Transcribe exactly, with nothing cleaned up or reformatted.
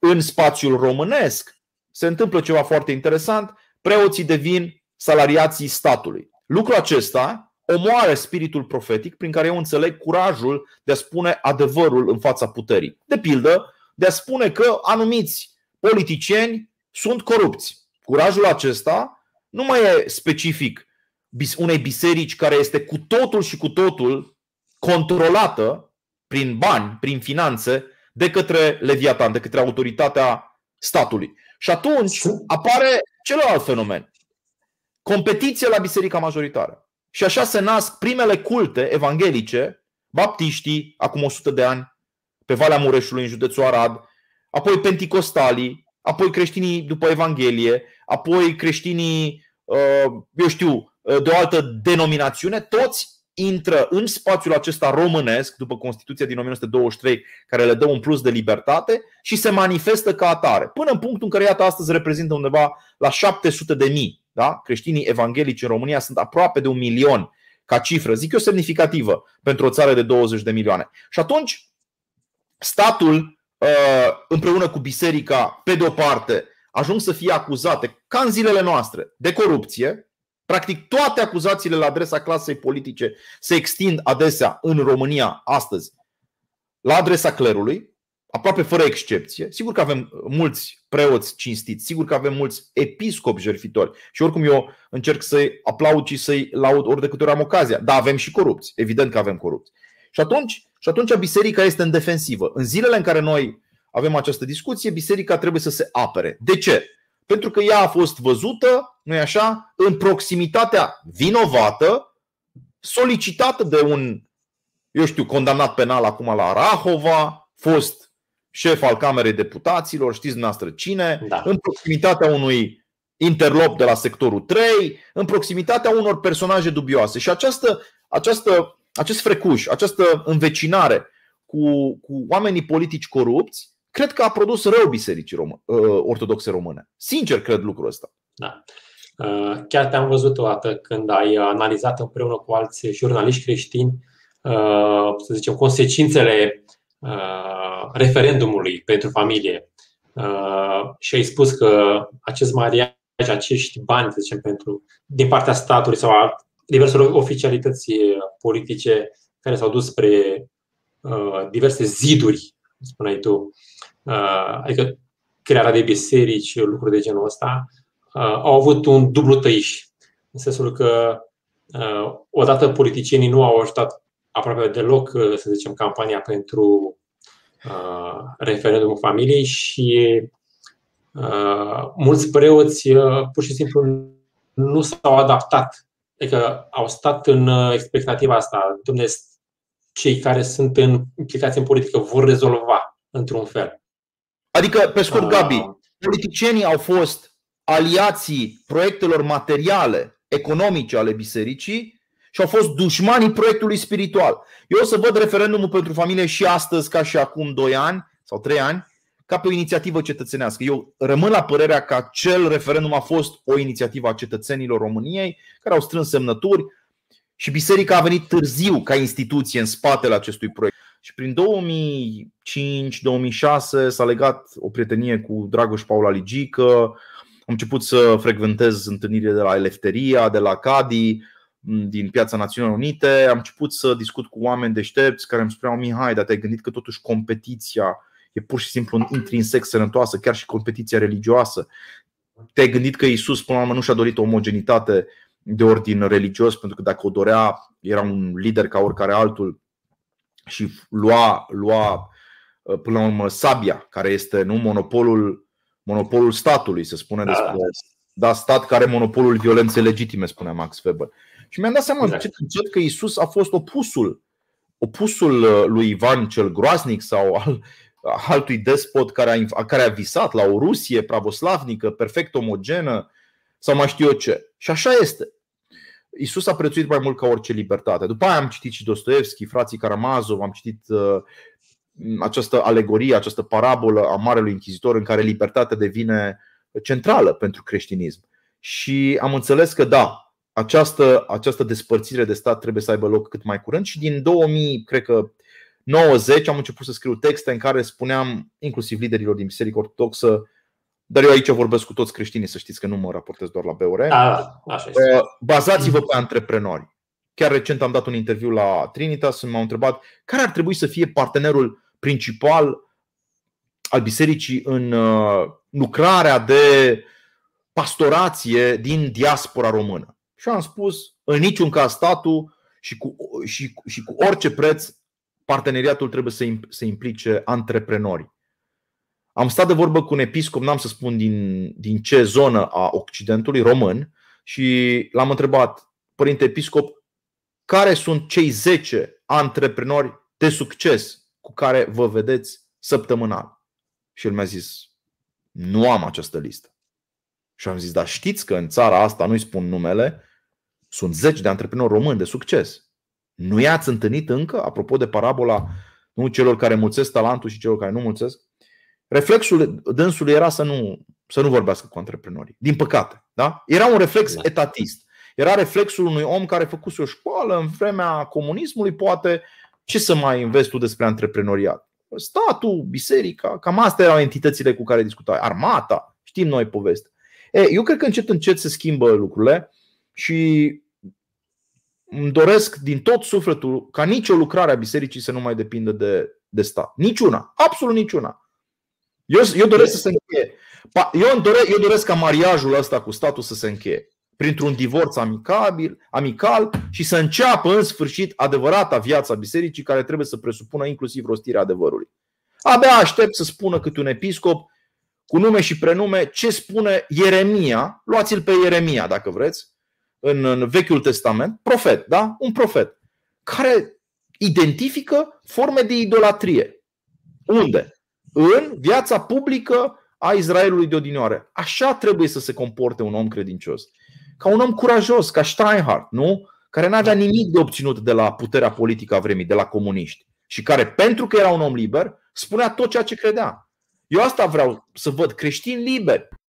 în spațiul românesc se întâmplă ceva foarte interesant. Preoții devin salariații statului. Lucrul acesta omoară spiritul profetic prin care eu înțeleg curajul de a spune adevărul în fața puterii. De pildă, de a spune că anumiți politicieni sunt corupți. Curajul acesta nu mai e specific unei biserici care este cu totul și cu totul controlată prin bani, prin finanțe, de către Leviatan, de către autoritatea statului. Și atunci apare celălalt fenomen. Competiție la biserica majoritară. Și așa se nasc primele culte evanghelice, baptiștii, acum o sută de ani, pe Valea Mureșului, în județul Arad, apoi penticostalii, apoi creștinii după Evanghelie, apoi creștinii, eu știu, de o altă denominațiune, toți intră în spațiul acesta românesc, după Constituția din o mie nouă sute douăzeci și trei, care le dă un plus de libertate și se manifestă ca atare. Până în punctul în care, iată, astăzi reprezintă undeva la șapte sute de mii. Da? Creștinii evanghelici în România sunt aproape de un milion ca cifră, zic eu, semnificativă pentru o țară de douăzeci de milioane. Și atunci statul împreună cu biserica, pe de o parte, ajung să fie acuzate, ca în zilele noastre, de corupție. Practic toate acuzațiile la adresa clasei politice se extind adesea în România astăzi la adresa clerului, aproape fără excepție. Sigur că avem mulți preoți cinstiți, sigur că avem mulți episcopi jertfitori și oricum eu încerc să-i aplaud și să-i laud ori de câte ori am ocazia. Dar avem și corupți, evident că avem corupți. Și atunci, și atunci biserica este în defensivă. În zilele în care noi avem această discuție, biserica trebuie să se apere. De ce? Pentru că ea a fost văzută, nu-i așa, în proximitatea vinovată, solicitată de un, eu știu, condamnat penal acum la Rahova, fost șef al Camerei Deputaților, știți dumneavoastră cine, da. În proximitatea unui interlop de la sectorul trei, în proximitatea unor personaje dubioase. Și această, această, acest frecuș, această învecinare cu, cu oamenii politici corupți, cred că a produs rău bisericii român, ortodoxe române. Sincer cred lucrul ăsta. Da. Chiar te-am văzut o dată când ai analizat împreună cu alți jurnaliști creștini, să zicem, consecințele referendumului pentru familie. Și ai spus că acest mariaj, acești bani, să zicem, pentru, din partea statului sau a diverselor oficialități politice care s-au dus spre diverse ziduri, spuneai tu, adică crearea de biserici, lucruri de genul ăsta, au avut un dublu tăiș. În sensul că odată politicienii nu au ajutat aproape deloc, să zicem, campania pentru referendumul familiei și mulți preoți pur și simplu nu s-au adaptat. Adică au stat în expectativa asta. Dom'le, cei care sunt în, implicați în politică vor rezolva într-un fel. Adică, pe scurt, Gabi, politicienii au fost aliații proiectelor materiale, economice ale bisericii și au fost dușmanii proiectului spiritual. Eu o să văd referendumul pentru familie și astăzi, ca și acum doi ani sau trei ani, ca pe o inițiativă cetățenească. Eu rămân la părerea că acel referendum a fost o inițiativă a cetățenilor României care au strâns semnături și biserica a venit târziu ca instituție în spatele acestui proiect. Și prin două mii cinci două mii șase s-a legat o prietenie cu Dragoș Paula Ligică. Am început să frecventez întâlnirile de la Elefteria, de la Cadi, din Piața Națiunilor Unite. Am început să discut cu oameni deștepți care îmi spuneau: Mihai, dar te-ai gândit că totuși competiția e pur și simplu intrinsec sănătoasă, chiar și competiția religioasă? Te-ai gândit că Iisus până la urmă nu și-a dorit o omogenitate de ordin religios, pentru că dacă o dorea, era un lider ca oricare altul și lua, lua până la urmă sabia, care este, nu, monopolul, monopolul statului, se spune despre da, stat care are monopolul violenței legitime, spunea Max Weber. Și mi-am dat seama încet, încet că Iisus a fost opusul, opusul lui Ivan cel Groaznic sau al altui despot care a, care a visat la o Rusie pravoslavnică, perfect omogenă, sau mai știu eu ce. Și așa este. Iisus a prețuit mai mult ca orice libertate. După aia am citit și Dostoevski, frații Karamazov, am citit uh, această alegorie, această parabolă a Marelui Inchizitor în care libertatea devine centrală pentru creștinism. Și am înțeles că da, această, această despărțire de stat trebuie să aibă loc cât mai curând. Și din două mii, cred că nouăzeci am început să scriu texte în care spuneam, inclusiv liderilor din Biserica Ortodoxă, dar eu aici vorbesc cu toți creștinii, să știți că nu mă raportez doar la B O R. Da, așa este. Bazați-vă pe antreprenori. Chiar recent am dat un interviu la Trinitas și m-au întrebat care ar trebui să fie partenerul principal al bisericii în lucrarea de pastorație din diaspora română. Și am spus, în niciun caz statul și cu, și, și cu orice preț parteneriatul trebuie să implice antreprenorii. Am stat de vorbă cu un episcop, n-am să spun din, din ce zonă a Occidentului, român, și l-am întrebat, părinte episcop, care sunt cei zece antreprenori de succes cu care vă vedeți săptămânal? Și el mi-a zis, nu am această listă. Și am zis, dar știți că în țara asta, nu-i spun numele, sunt zeci de antreprenori români de succes. Nu i-ați întâlnit încă, apropo de parabola, nu, celor care mulțesc talentul și celor care nu mulțesc? Reflexul dânsului era să nu, să nu vorbească cu antreprenorii. Din păcate, da? Era un reflex etatist. Era reflexul unui om care făcuse o școală în vremea comunismului, poate, ce să mai înveți tu despre antreprenoriat? Statul, biserica, cam astea erau entitățile cu care discutai. Armata, știm noi poveste. E, eu cred că încet încet se schimbă lucrurile și îmi doresc din tot sufletul ca nicio lucrare a bisericii să nu mai depindă de, de stat. Niciuna, absolut niciuna. Eu, eu doresc să se încheie. Eu doresc, eu doresc ca mariajul ăsta cu statul să se încheie printr-un divorț amicabil, amical și să înceapă în sfârșit adevărata viața bisericii, care trebuie să presupună inclusiv rostirea adevărului. Abia aștept să spună câte un episcop cu nume și prenume ce spune Ieremia. Luați-l pe Ieremia dacă vreți, în, în Vechiul Testament, profet, da? Un profet care identifică forme de idolatrie. Unde? În viața publică a Israelului de odinioară. Așa trebuie să se comporte un om credincios. Ca un om curajos, ca Steinhardt, nu? Care n-avea nimic de obținut de la puterea politică a vremii, de la comuniști. Și care, pentru că era un om liber, spunea tot ceea ce credea. Eu asta vreau să văd, creștini liberi.